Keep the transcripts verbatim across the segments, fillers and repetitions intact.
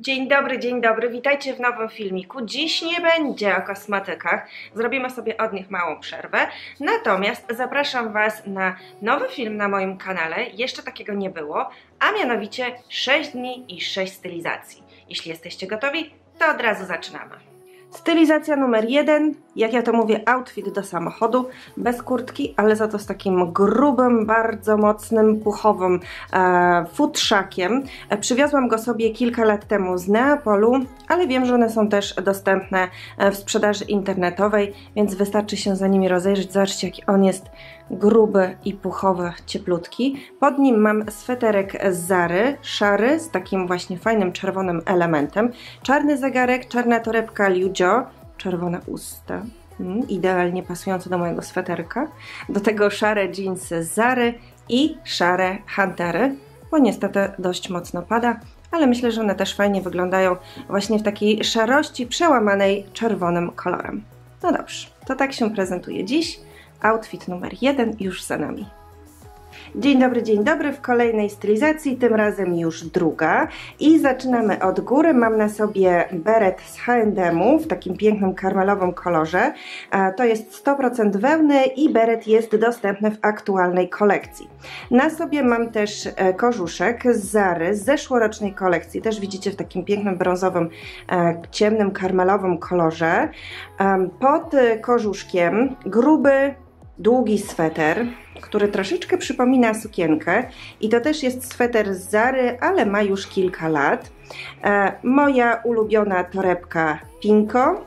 Dzień dobry, dzień dobry, witajcie w nowym filmiku. Dziś nie będzie o kosmetykach, zrobimy sobie od nich małą przerwę. Natomiast zapraszam Was na nowy film na moim kanale, jeszcze takiego nie było, a mianowicie sześć dni i sześć stylizacji. Jeśli jesteście gotowi, to od razu zaczynamy. Stylizacja numer jeden, jak ja to mówię, outfit do samochodu, bez kurtki, ale za to z takim grubym, bardzo mocnym, puchowym e, futrzakiem. E, przywiozłam go sobie kilka lat temu z Neapolu, ale wiem, że one są też dostępne w sprzedaży internetowej, więc wystarczy się za nimi rozejrzeć. Zobaczcie, jaki on jest gruby i puchowy, cieplutki. Pod nim mam sweterek z Zary, szary, z takim właśnie fajnym czerwonym elementem. Czarny zegarek, czarna torebka Liu Jo, czerwone usta, mm, idealnie pasujące do mojego sweterka. Do tego szare dżinsy z Zary i szare huntery, bo niestety dość mocno pada, ale myślę, że one też fajnie wyglądają właśnie w takiej szarości przełamanej czerwonym kolorem. No dobrze, to tak się prezentuje dziś. Outfit numer jeden już za nami. Dzień dobry, dzień dobry w kolejnej stylizacji, tym razem już druga i zaczynamy od góry. Mam na sobie beret z H and M w takim pięknym karmelowym kolorze. To jest sto procent wełny i beret jest dostępny w aktualnej kolekcji. Na sobie mam też kożuszek z Zary z zeszłorocznej kolekcji, też widzicie w takim pięknym brązowym, ciemnym karmelowym kolorze. Pod kożuszkiem gruby, długi sweter, który troszeczkę przypomina sukienkę i to też jest sweter z Zary, ale ma już kilka lat. E, moja ulubiona torebka Pinko,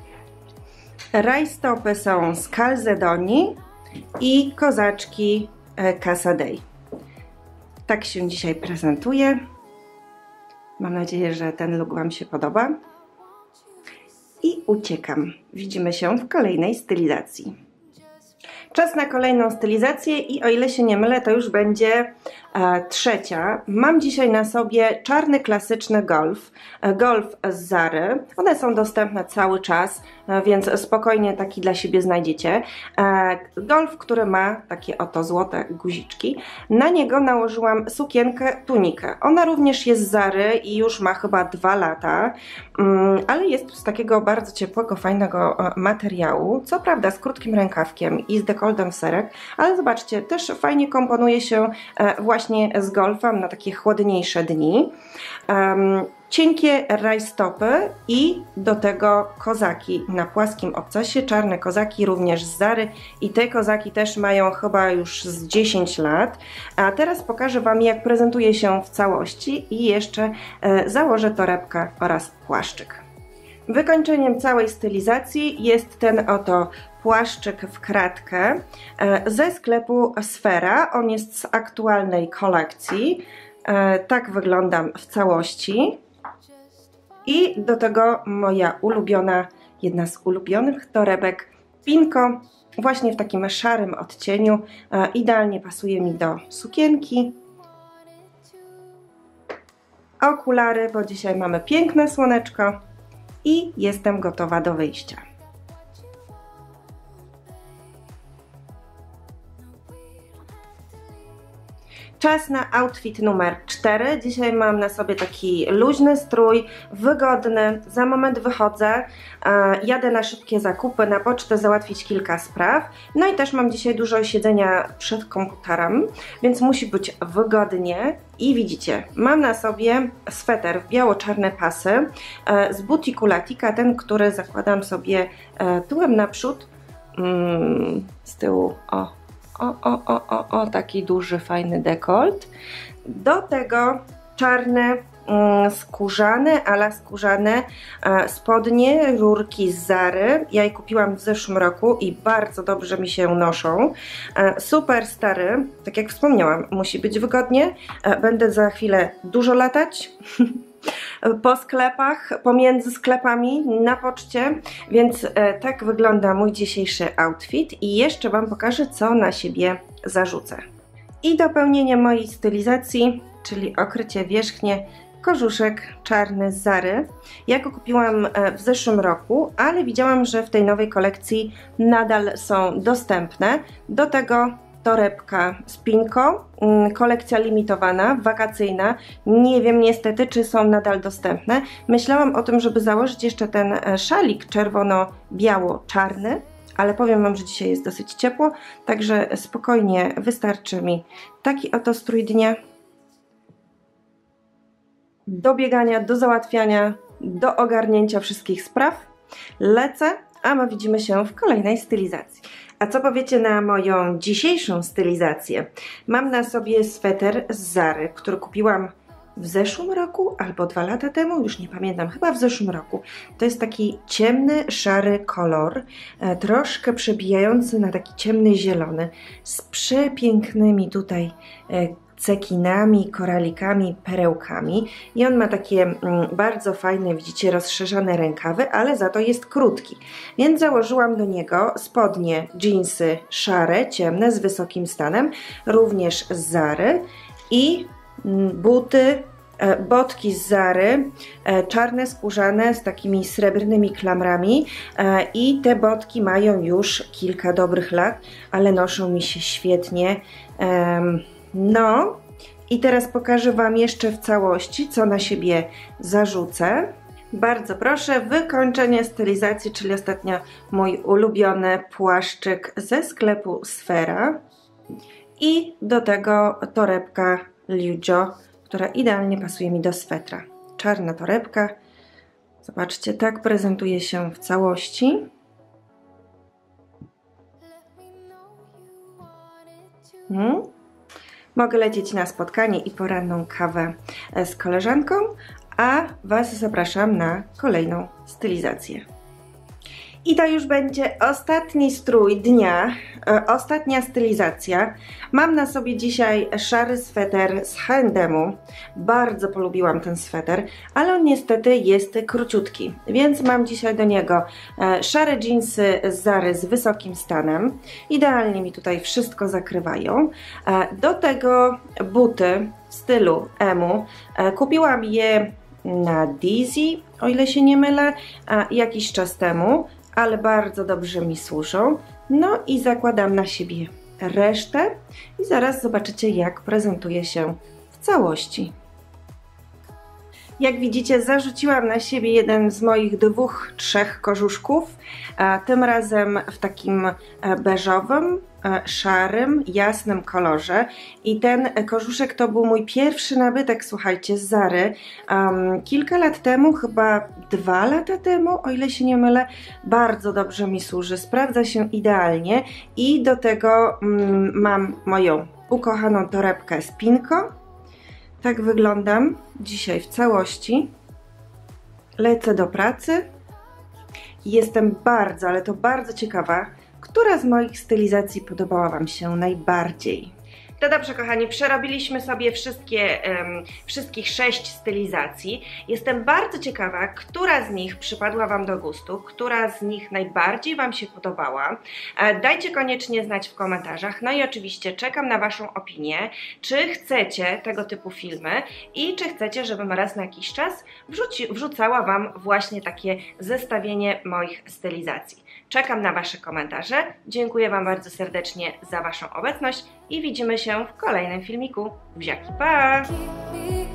rajstopy są z Calzedoni i kozaczki e, Casa Dei. Tak się dzisiaj prezentuje. Mam nadzieję, że ten look Wam się podoba. I uciekam. Widzimy się w kolejnej stylizacji. Czas na kolejną stylizację i o ile się nie mylę, to już będzie e, trzecia. Mam dzisiaj na sobie czarny klasyczny golf, e, golf z Zary. One są dostępne cały czas, e, więc spokojnie taki dla siebie znajdziecie. E, golf, który ma takie oto złote guziczki. Na niego nałożyłam sukienkę, tunikę. Ona również jest z Zary i już ma chyba dwa lata, mm, ale jest z takiego bardzo ciepłego, fajnego e, materiału. Co prawda z krótkim rękawkiem i z dekoltem w serek, ale zobaczcie, też fajnie komponuje się właśnie z golfem na takie chłodniejsze dni. Um, cienkie rajstopy i do tego kozaki na płaskim obcasie, czarne kozaki również z Zary i te kozaki też mają chyba już z dziesięć lat. A teraz pokażę Wam, jak prezentuje się w całości i jeszcze e, założę torebkę oraz płaszczyk. Wykończeniem całej stylizacji jest ten oto płaszczyk w kratkę ze sklepu Sfera. On jest z aktualnej kolekcji. Tak wyglądam w całości. I do tego moja ulubiona, jedna z ulubionych torebek Pinko, właśnie w takim szarym odcieniu. Idealnie pasuje mi do sukienki. Okulary, bo dzisiaj mamy piękne słoneczko. I jestem gotowa do wyjścia. Czas na outfit numer cztery. Dzisiaj mam na sobie taki luźny strój, wygodny. Za moment wychodzę, jadę na szybkie zakupy, na pocztę załatwić kilka spraw. No i też mam dzisiaj dużo siedzenia przed komputerem, więc musi być wygodnie. I widzicie, mam na sobie sweter w biało-czarne pasy z butiku Latika, ten, który zakładam sobie tyłem naprzód, z tyłu, o. O, o, o, o, o, taki duży, fajny dekolt. Do tego czarne, mm, skórzane, ala skórzane e, spodnie, rurki z Zary. Ja je kupiłam w zeszłym roku i bardzo dobrze mi się noszą. E, super stary, tak jak wspomniałam, musi być wygodnie. E, będę za chwilę dużo latać. Po sklepach, pomiędzy sklepami, na poczcie, więc e, tak wygląda mój dzisiejszy outfit i jeszcze Wam pokażę, co na siebie zarzucę. I dopełnienie mojej stylizacji, czyli okrycie wierzchnie, kożuszek czarny z Zary. Ja go kupiłam w zeszłym roku, ale widziałam, że w tej nowej kolekcji nadal są dostępne. Do tego torebka z pinką, kolekcja limitowana, wakacyjna. Nie wiem niestety, czy są nadal dostępne. Myślałam o tym, żeby założyć jeszcze ten szalik czerwono-biało-czarny, ale powiem Wam, że dzisiaj jest dosyć ciepło, także spokojnie wystarczy mi taki oto strój dnia. Do biegania, do załatwiania, do ogarnięcia wszystkich spraw. Lecę, a my widzimy się w kolejnej stylizacji. A co powiecie na moją dzisiejszą stylizację? Mam na sobie sweter z Zary, który kupiłam w zeszłym roku albo dwa lata temu, już nie pamiętam, chyba w zeszłym roku. To jest taki ciemny, szary kolor, e, troszkę przebijający na taki ciemny zielony, z przepięknymi tutaj e, cekinami, koralikami, perełkami i on ma takie mm, bardzo fajne, widzicie, rozszerzone rękawy, ale za to jest krótki, więc założyłam do niego spodnie, dżinsy szare, ciemne, z wysokim stanem, również z Zary i mm, buty, e, botki z Zary, e, czarne, skórzane, z takimi srebrnymi klamrami e, i te botki mają już kilka dobrych lat, ale noszą mi się świetnie. E, No i teraz pokażę Wam jeszcze w całości, co na siebie zarzucę. Bardzo proszę, wykończenie stylizacji, czyli ostatnio mój ulubiony płaszczyk ze sklepu Sfera i do tego torebka Liu Jo, która idealnie pasuje mi do swetra. Czarna torebka, zobaczcie, tak prezentuje się w całości. Hmm. Mogę lecieć na spotkanie i poranną kawę z koleżanką, a Was zapraszam na kolejną stylizację. I to już będzie ostatni strój dnia, e, ostatnia stylizacja. Mam na sobie dzisiaj szary sweter z H and M-u. Bardzo polubiłam ten sweter, ale on niestety jest króciutki, więc mam dzisiaj do niego e, szare dżinsy z Zary z wysokim stanem. Idealnie mi tutaj wszystko zakrywają. E, do tego buty w stylu emu. E, kupiłam je na Dizzy, o ile się nie mylę, e, jakiś czas temu, ale bardzo dobrze mi służą. No i zakładam na siebie resztę i zaraz zobaczycie, jak prezentuje się w całości. Jak widzicie, zarzuciłam na siebie jeden z moich dwóch, trzech kożuszków, tym razem w takim beżowym, szarym, jasnym kolorze i ten kożuszek to był mój pierwszy nabytek, słuchajcie, z Zary. Um, kilka lat temu, chyba dwa lata temu, o ile się nie mylę, bardzo dobrze mi służy, sprawdza się idealnie i do tego um, mam moją ukochaną torebkę z pinką. Tak wyglądam dzisiaj w całości. Lecę do pracy. Jestem bardzo, ale to bardzo ciekawa, która z moich stylizacji podobała Wam się najbardziej. To dobrze, kochani, przerobiliśmy sobie wszystkie, um, wszystkich sześć stylizacji. Jestem bardzo ciekawa, która z nich przypadła Wam do gustu, która z nich najbardziej Wam się podobała. E, dajcie koniecznie znać w komentarzach. No i oczywiście czekam na Waszą opinię, czy chcecie tego typu filmy i czy chcecie, żebym raz na jakiś czas wrzuci, wrzucała Wam właśnie takie zestawienie moich stylizacji. Czekam na Wasze komentarze. Dziękuję Wam bardzo serdecznie za Waszą obecność i widzimy się w kolejnym filmiku. Buziaki, pa!